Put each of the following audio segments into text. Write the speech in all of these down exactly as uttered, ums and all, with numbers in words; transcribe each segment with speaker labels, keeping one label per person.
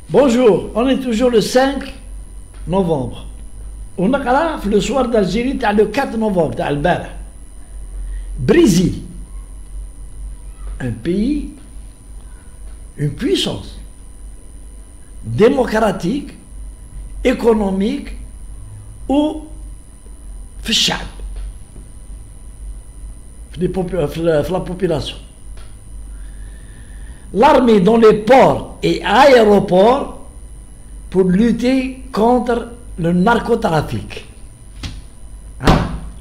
Speaker 1: Bonjour, on est toujours le cinq novembre. On a là le soir d'Algérie, le quatre novembre, Brésil, un pays, une puissance démocratique, économique ou fichable la population. L'armée dans les ports et aéroports pour lutter contre le narcotrafic. Hein?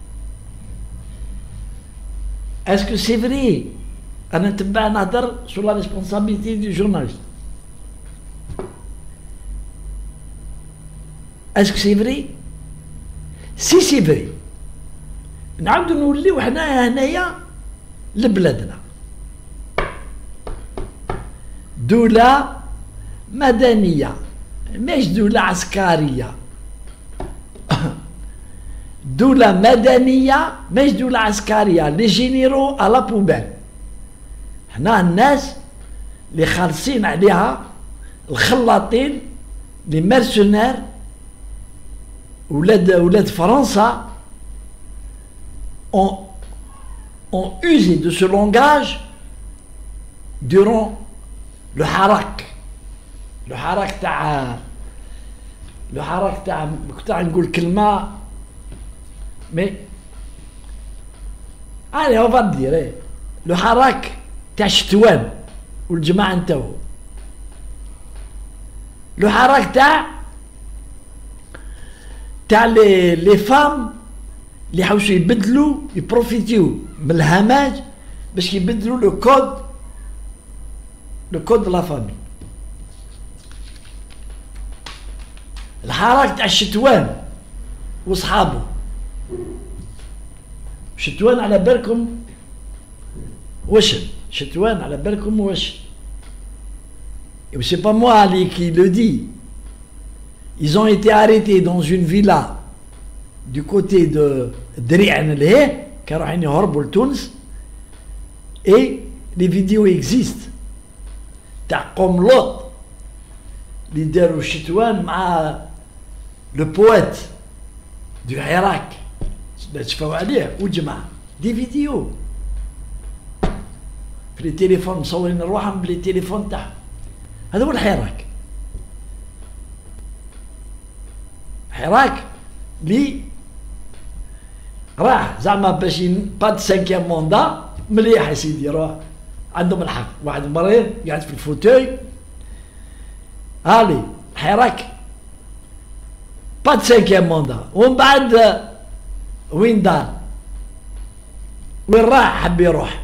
Speaker 1: Est-ce que c'est vrai? Sur la responsabilité du journaliste. Est-ce que c'est vrai? Si c'est vrai, نعاودو نوليو حنا هنايا لبلادنا دولة مدنية مش دولة عسكرية دولة مدنية مش دولة عسكرية لي جينيرو على بوبال حنا الناس اللي خالصين عليها الخلاطين لي مرسونير ولاد ولاد فرنسا ont, ont usé de ce langage durant le harak. Le harak تاع le harak تاع كنت نقول كلمة mais allez on va dire le harak تاع شتوان والجماعة نتاعو le harak تاع تاع les les femmes اللي حاولوا يبدلوا يبروفيتيو من الهماج باش يبدلوا لو كود لو كود دو لا فامي. الحراك تاع الشتوان وصحابه شتوان على بالكم وشن شتوان على بالكم وشن et c'est pas moi qui le dis. Ils ont été arrêtés dans une villa du côté de Drian Leh, car ils sont à Tunis, et les vidéos existent. T'as comme l'autre, leader au Chitouan, le poète du Irak, des vidéos. Les téléphones, les téléphones, هذا هو الحراك. حراك لي راه زعما باش با سانكيام موندا مليح يا سيدي راه عندهم الحق. واحد مريض قاعد في الفوتوي هالي حراك با سانكيام موندا ومن بعد وين دار وين راح حب يروح.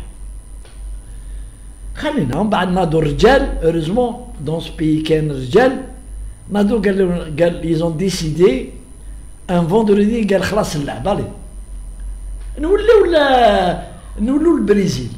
Speaker 1: خلينا ومن بعد نادو الرجال هوريزمون دون سو بيي كاين رجال نادو قال قال ils ont décidé un vendredi قال خلاص اللعب علي نوليو ولا نوليو البرازيل.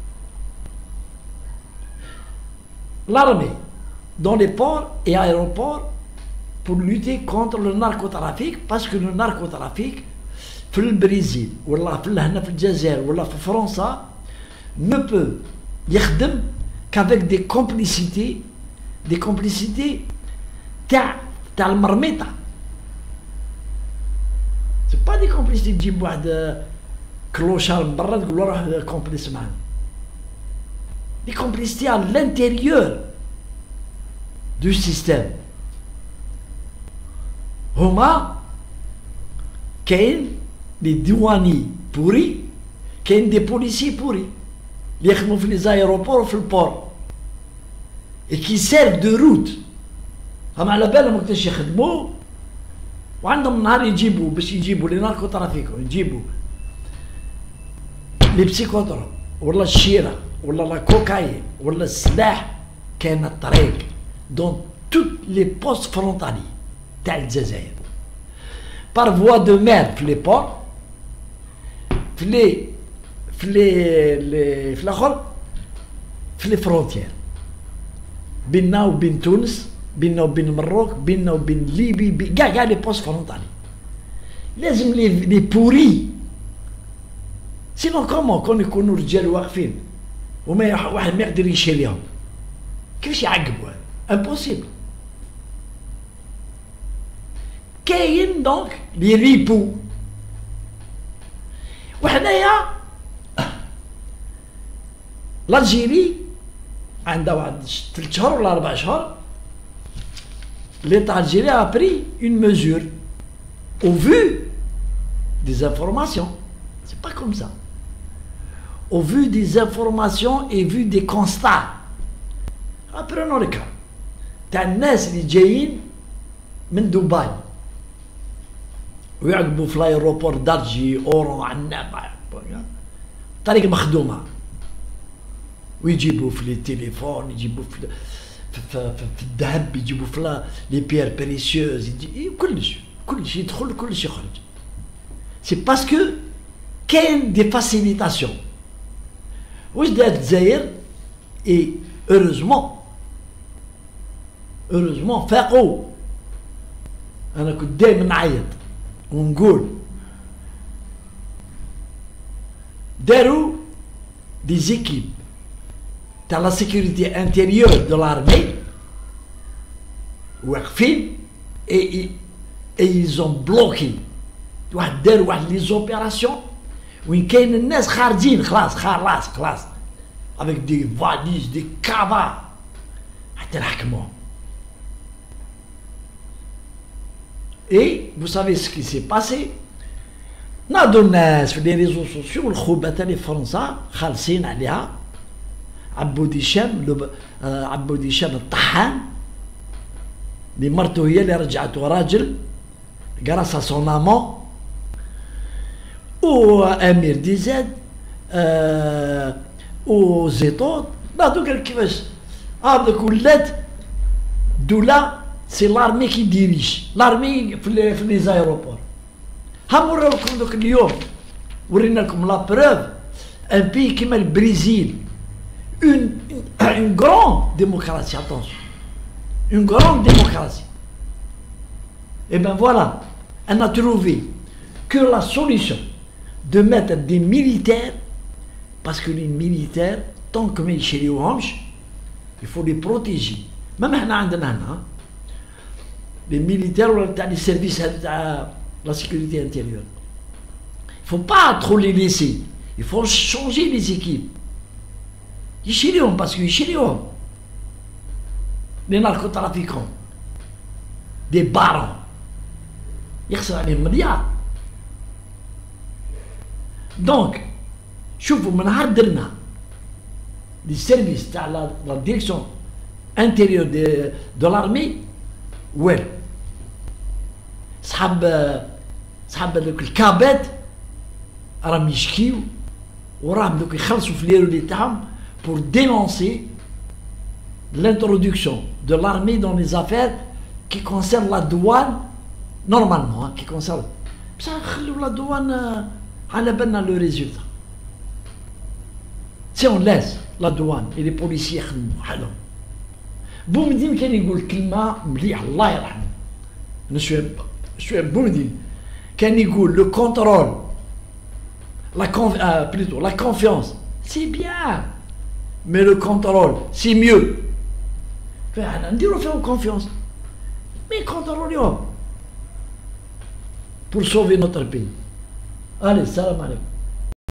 Speaker 1: L'armée dans les ports et aéroports pour lutter contre le narcotrafic parce que le narcotrafic في البرازيل ولا في هنا في الجزائر ولا في فرنسا ne peut يخدم qu'avec des complicités des complicités تاع تاع المرميطة. c'est pas des complicités تجيب واحد كلوشار من برا تقول له روح كومبليس معنا. des complicités à l'intérieur du système. هما كاين des douaniers pourris كاين des policiers pourris اللي يخدموا في les aéroports وفي البور et qui servent de route. هم على بالهم وقتاش يخدموا وعندهم نهار يجيبوا باش يجيبوا لي ناركو ترافيكو يجيبوا لي بسيكوتروب ولا الشيره ولا لا كوكايين ولا السلاح. كاين الطريق دون توت لي بوست فرونتالي تاع الجزائر بار فوا دو مير في لي بور في لي في لي في الاخر في لي فرونتيير بيننا وبين تونس بيننا وبين المروك بيننا وبين ليبي كاع كاع لي بوست فرونتالي لازم لي لي بوري سينو كومون كون يكونوا رجال واقفين وما واحد ما يقدر يشيليهم كيفاش يعقبوا هذا امبوسيبل. كاين دونك لي ريبو. وحنايا الجيري عندها واحد ثلاث شهور ولا اربع شهور l'État algérien a pris une mesure au vu des informations. C'est pas comme ça. Au vu des informations et vu des constats. Prenons le cas. تاع الناس اللي جايين من دبي ويعقبوا في الايروبور درجي اورو عنابه طريق مخدومه ويجيبوا في لي تليفون يجيبوا في في, في, في الذهب يجيبوا في لي بيير بريسيوز كلش كلش يدخل كلش يخرج. سي باسكو كاين دي فاسيليتاسيون. واش دارت الجزائر؟ اي هeureusement heureusement فاقوا. انا كنت دائما نعيط ونقول داروا دي زيكيب تاع لا سيكوريتي انتيريور دو لارمي واقفين اي اي زون بلوكي. واحد داروا واحد لي زوبيراسيون وين كاين الناس خارجين خلاص خلاص خلاص افيك دي فاليز دي كافا حتى نحكموهم. Et vous savez ce qui s'est passé. ناضوا الناس في لي ريزو سوسيو الخوبه تاع لي فرنسا خالصين عليها. عبود هشام عبود هشام الطحان اللي مرته هي اللي رجعته راجل غراس سون امون وامير ديزاد آه وزيطون ناضوا قال كيفاش هذاك ولات دوله. سي لارمي كي ديريج لارمي في لي في لي زايروبور. ها نوريكم دوك اليوم ورينا لكم لا بروف ان بي كيما البرازيل اون اون غران ديموكراسي. اتونسيون اون غران ديموكراسي. اي بن فوالا انا تروفي كو لا سوليسيون دو ميتر دي ميليتير باسكو لي ميليتير طونك ما يشريوهمش يفو لي بروتيجي. مام حنا عندنا هنا les militaires ou les services de la sécurité intérieure. Il ne faut pas trop les laisser. Il faut changer les équipes. Ils chérient parce qu'ils chérient. Les narcotrafiquants, des barons, ils reçoivent des milliards. Donc, شوفوا من نهار درنا les services de la, la direction intérieure de, de l'armée وين صحاب صحاب دوك الكابات راهم يشكيو وراهم دوك يخلصوا في ليرولي تاعهم pour dénoncer l'introduction de l'armée dans les affaires qui concernent la douane normalement hein, qui concernent بصح خلوا la douane على بالنا لو ريزولتا. سي اون لاس la douane et les policiers يخدموا حالهم. بومدين كان يقول كلمة مليح الله يرحمه. أنا شوية شوية بومدين كان يقول لو كونترول لا كونف آه بلوتو لا كونفيونس سي بيان مي لو كونترول سي ميو. فاحنا نديرو فيهم كونفيونس مي كونتروليوهم بور سوفي نوتر بي. الي السلام عليكم.